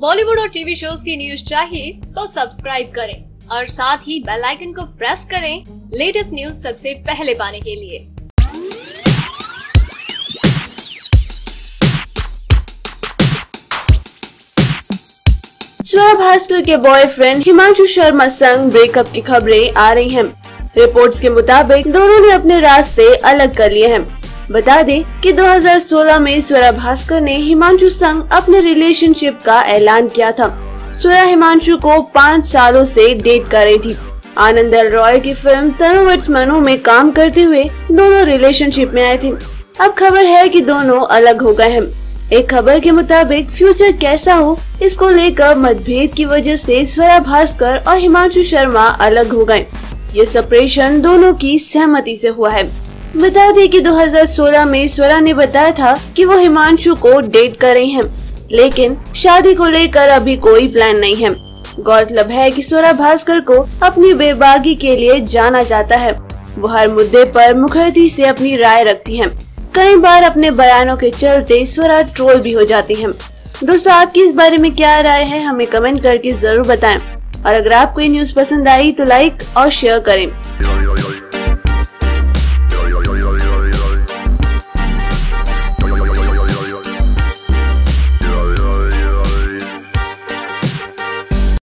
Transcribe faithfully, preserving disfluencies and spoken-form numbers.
बॉलीवुड और TV shows की news चाहिए तो सब्सक्राइब करें और साथ ही बेल आइकन को प्रेस करें लेटेस्ट न्यूज सबसे पहले पाने के लिए। स्वरा भास्कर के बॉयफ्रेंड हिमांशु शर्मा संग ब्रेकअप की खबरें आ रही हैं। रिपोर्ट्स के मुताबिक दोनों ने अपने रास्ते अलग कर लिए हैं। बता दें कि दो हज़ार सोलह में स्वरा भास्कर ने हिमांशु संग अपने रिलेशनशिप का ऐलान किया था। स्वरा हिमांशु को पाँच सालों से डेट कर रही थी। आनंद एल रॉय की फिल्म तनुवट्स मनु में काम करते हुए दोनों रिलेशनशिप में आए थे। अब खबर है कि दोनों अलग हो गए हैं। एक खबर के मुताबिक फ्यूचर कैसा हो इसको लेकर मतभेद की वजह से स्वरा भास्कर और हिमांशु शर्मा अलग हो गए। ये सेपरेशन दोनों की सहमति से हुआ है। बता दें कि दो हज़ार सोलह में स्वरा ने बताया था कि वो हिमांशु को डेट कर रही हैं, लेकिन शादी को लेकर अभी कोई प्लान नहीं है। गौरतलब है कि स्वरा भास्कर को अपनी बेबागी के लिए जाना जाता है। वो हर मुद्दे पर मुखरती से अपनी राय रखती हैं। कई बार अपने बयानों के चलते स्वरा ट्रोल भी हो जाती हैं। दोस्तों, आपकी इस बारे में क्या राय है हमें कमेंट करके जरूर बताएं। और अगर आपको ये न्यूज पसंद आई तो लाइक और शेयर करें।